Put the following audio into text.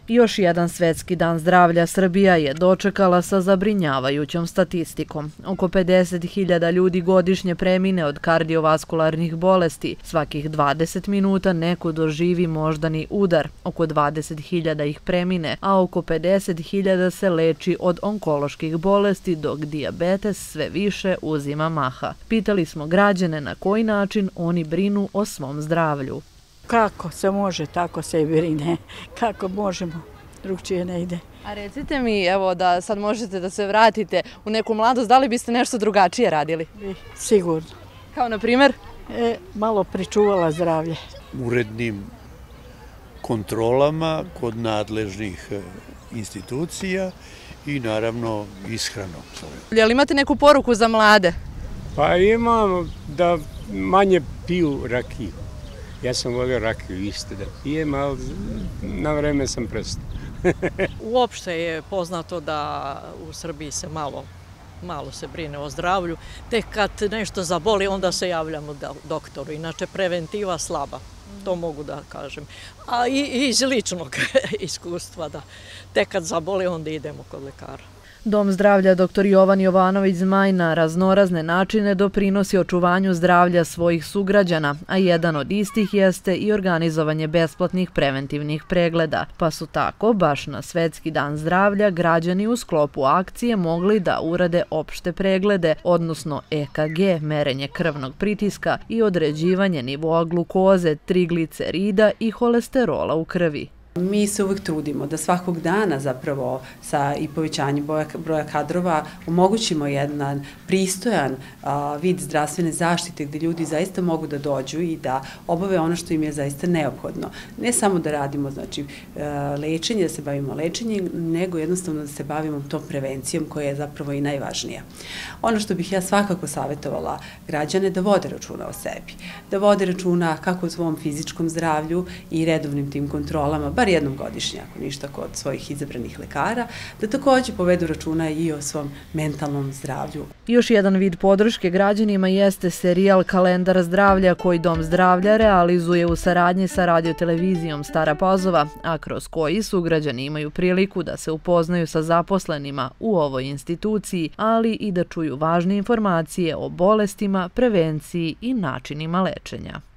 Još jedan svetski dan zdravlja Srbija je dočekala sa zabrinjavajućom statistikom. Oko 50.000 ljudi godišnje premine od kardiovaskularnih bolesti. Svakih 20 minuta neko doživi moždani udar. Oko 20.000 ih premine, a oko 50.000 se leči od onkoloških bolesti, dok dijabetes sve više uzima maha. Pitali smo građane na koji način oni brinu o svom zdravlju. Kako se može, tako se i brine. Kako možemo, drugčije ne ide. A recite mi, evo da sad možete da se vratite u neku mladost, da li biste nešto drugačije radili? Sigurno. Kao na primjer? Malo pričuvala zdravlje. Urednim kontrolama kod nadležnih institucija i naravno ishranom. Je li imate neku poruku za mlade? Pa imam da manje piju rakiju. Ja sam volio rakiju isto da pijem, ali na vreme sam prestao. Uopšte je poznato da u Srbiji se malo se brine o zdravlju. Tek kad nešto zaboli, onda se javljamo doktoru. Inače, preventiva slaba, to mogu da kažem. A i iz ličnog iskustva, da tek kad zaboli, onda idemo kod lekara. Dom zdravlja dr. Jovan Jovanović Zmaj na raznorazne načine doprinosi očuvanju zdravlja svojih sugrađana, a jedan od istih jeste i organizovanje besplatnih preventivnih pregleda. Pa su tako, baš na Svetski dan zdravlja, građani u sklopu akcije mogli da urade opšte preglede, odnosno EKG, merenje krvnog pritiska i određivanje nivoa glukoze, triglicerida i holesterola u krvi. Mi se uvek trudimo da svakog dana zapravo sa i povećanjem broja kadrova omogućimo jedan pristojan vid zdravstvene zaštite gde ljudi zaista mogu da dođu i da obave ono što im je zaista neophodno. Ne samo da radimo lečenje, da se bavimo lečenjem, nego jednostavno da se bavimo tom prevencijom koja je zapravo i najvažnija. Ono što bih ja svakako savjetovala građane da vode računa o sebi, da vode računa kako o svom fizičkom zdravlju i redovnim tim kontrolama, bar jednom godišnje, ako ništa, kod svojih izabranih lekara, da takođe povedu računa i o svom mentalnom zdravlju. Još jedan vid podrške građanima jeste serijal Kalendar zdravlja koji Dom zdravlja realizuje u saradnji sa radiotelevizijom Stara Pazova, a kroz koji sugrađani imaju priliku da se upoznaju sa zaposlenima u ovoj instituciji, ali i da čuju važne informacije o bolestima, prevenciji i načinima lečenja.